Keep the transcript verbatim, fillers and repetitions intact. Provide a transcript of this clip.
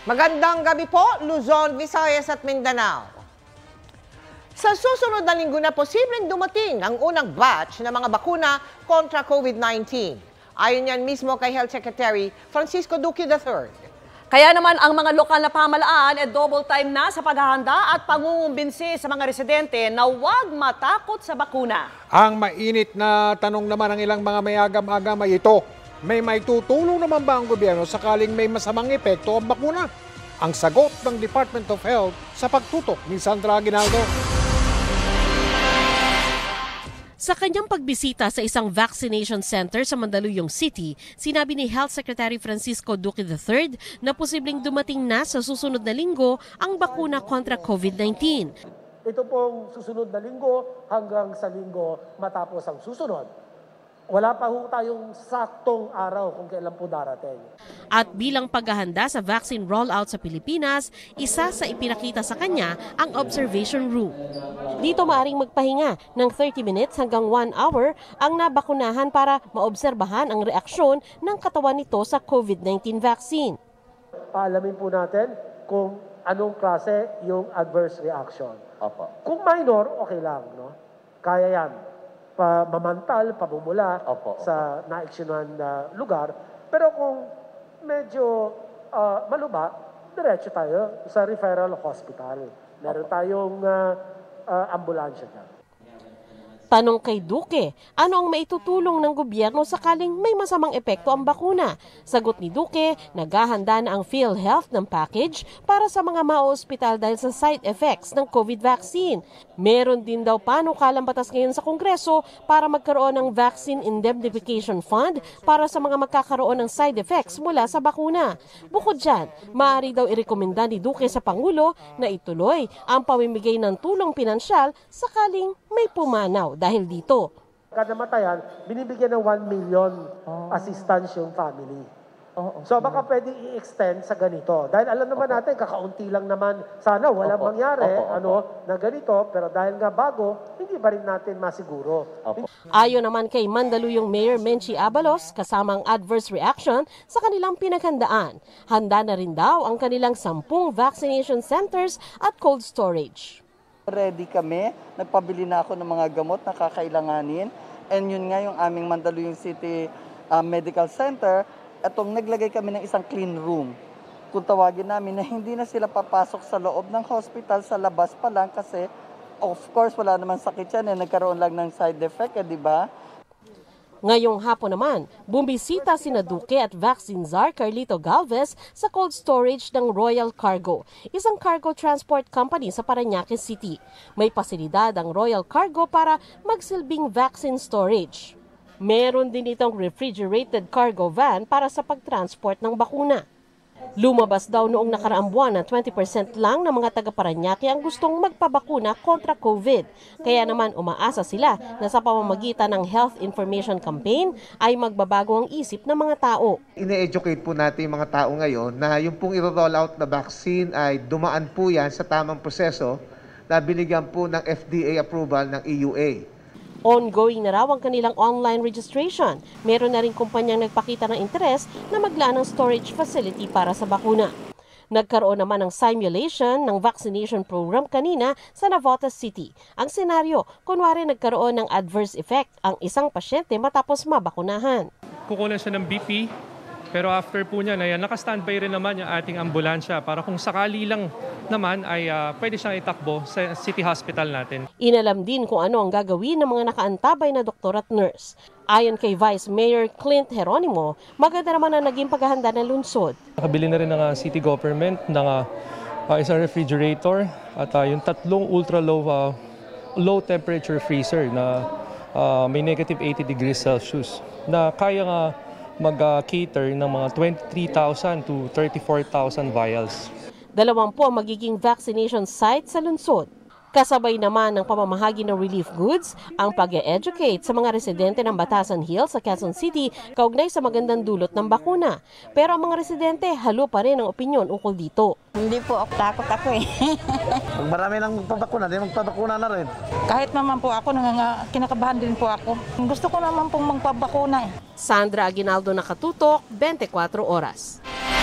Magandang gabi po, Luzon, Visayas at Mindanao. Sa susunod na linggo na posibleng dumating ang unang batch ng mga bakuna kontra COVID nineteen. Ayon yan mismo kay Health Secretary Francisco Duque the third. Kaya naman ang mga lokal na pamahalaan ay double time na sa paghahanda at pangungumbinsi sa mga residente na huwag matakot sa bakuna. Ang mainit na tanong naman ng ilang mga mayagam-agam ay ito. May maitutulong naman ba ang gobyerno sakaling may masamang epekto ang bakuna? Ang sagot ng Department of Health sa pagtutok ni Sandra Aguinaldo. Sa kanyang pagbisita sa isang vaccination center sa Mandaluyong City, sinabi ni Health Secretary Francisco Duque the third na posibleng dumating na sa susunod na linggo ang bakuna kontra COVID nineteen. Ito pong susunod na linggo hanggang sa linggo matapos ang susunod. Wala pa ho tayong saktong araw kung kailan po darating. At bilang paghahanda sa vaccine rollout sa Pilipinas, isa sa ipinakita sa kanya ang observation room. Dito maaring magpahinga ng thirty minutes hanggang one hour ang nabakunahan para maobserbahan ang reaksyon ng katawan nito sa COVID nineteen vaccine. Paalamin po natin kung anong klase yung adverse reaction. Opo. Kung minor, okay lang, no? Kaya yan. Pamamantal, pabumula opo, opo. sa naaksyonan na lugar. Pero kung medyo uh, maluba, diretso tayo sa referral hospital. Meron opo. tayong uh, uh, ambulansya dyan. Tanong kay Duque, ano ang maitutulong ng gobyerno sakaling may masamang epekto ang bakuna? Sagot ni Duque, naghahanda na ang PhilHealth ng package para sa mga ma-ospital dahil sa side effects ng COVID vaccine. Meron din daw panukalang batas ngayon sa Kongreso para magkaroon ng Vaccine Indemnification Fund para sa mga magkakaroon ng side effects mula sa bakuna. Bukod dyan, maaari daw irekomenda ni Duque sa Pangulo na ituloy ang pamimigay ng tulong pinansyal sakaling may pumanaw dahil dito. Kada matayan, binibigyan ng one million oh. assistance yung family. Oh, okay. So baka pwede i-extend sa ganito. Dahil alam naman okay. natin, kakaunti lang naman, sana walang okay. mangyari okay. ano na ganito, pero dahil nga bago, hindi ba rin natin masiguro. Okay. Ayon naman kay Mandaluyong Mayor Menchi Abalos, kasamang adverse reaction sa kanilang pinaghandaan. Handa na rin daw ang kanilang sampung vaccination centers at cold storage. Ready kami, nagpabili na ako ng mga gamot na kakailanganin. And yun nga yung aming Mandaluyong City uh, Medical Center, atong naglagay kami ng isang clean room. Kung tawagin namin na hindi na sila papasok sa loob ng hospital, sa labas pa lang kasi of course wala naman sakit yan, eh, nagkaroon lang ng side effect, eh, di ba? Ngayong hapon naman, bumisita sina Duque at Vaccine Czar Carlito Galvez sa cold storage ng Royal Cargo, isang cargo transport company sa Parañaque City. May pasilidad ang Royal Cargo para magsilbing vaccine storage. Meron din itong refrigerated cargo van para sa pagtransport ng bakuna. Lumabas daw noong nakaraang buwan na twenty percent lang ng mga taga-Parañaque ang gustong magpabakuna kontra COVID. Kaya naman umaasa sila na sa pamamagitan ng Health Information Campaign ay magbabago ang isip ng mga tao. Ine-educate po natin yung mga tao ngayon na yung pong i-roll out na vaccine ay dumaan po yan sa tamang proseso na binigyan po ng F D A approval ng E U A. Ongoing na raw ang kanilang online registration. Meron na rin kumpanyang nagpakita ng interes na maglaan ng storage facility para sa bakuna. Nagkaroon naman ng simulation ng vaccination program kanina sa Navotas City. Ang senaryo, kunwari nagkaroon ng adverse effect ang isang pasyente matapos mabakunahan. Kukunan siya ng B P, pero after po niya na yan, naka-standby rin naman yung ating ambulansya para kung sakali lang naman ay uh, pwede siyang itakbo sa city hospital natin. Inalam din kung ano ang gagawin ng mga nakaantabay na doktor at nurse. Ayon kay Vice Mayor Clint Geronimo, maganda naman ang naging paghahanda ng lungsod. Nakabili na rin ng uh, city government ng uh, uh, isang refrigerator at uh, yung tatlong ultra-low uh, low temperature freezer na uh, may negative eighty degrees Celsius na kaya nga mag-cater ng mga twenty-three thousand to thirty-four thousand vials. Dalawang po ang magiging vaccination site sa lungsod. Kasabay naman ng pamamahagi ng relief goods ang pag-e-educate sa mga residente ng Batasan Hills sa Quezon City kaugnay sa magandang dulot ng bakuna. Pero ang mga residente halo pa rin ang opinyon ukol dito. Hindi po ako takot ako eh. Pag marami nang magpabakuna, di magpabakuna na rin. Kahit naman po ako, nanganga, kinakabahan din po ako. Gusto ko naman pong magpabakuna eh. Sandra Aguinaldo, nakatutok, twenty-four Oras.